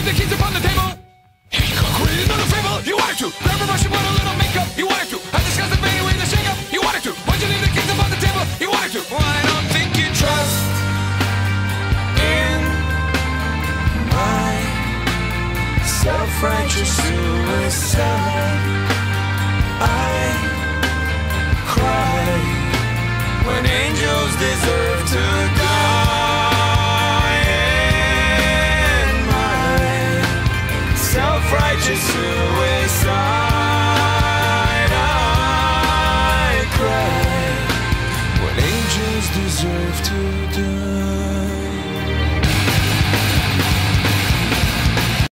the keys upon the table. He could quit another favor, he wanted to. Grab a brush and put a little makeup, he wanted to. I discussed the baby with a shake up, he wanted to. Why'd you leave the keys upon the table, he wanted to. Well, I don't think you trust in my self-righteous suicide. I cry when angels deserve to die.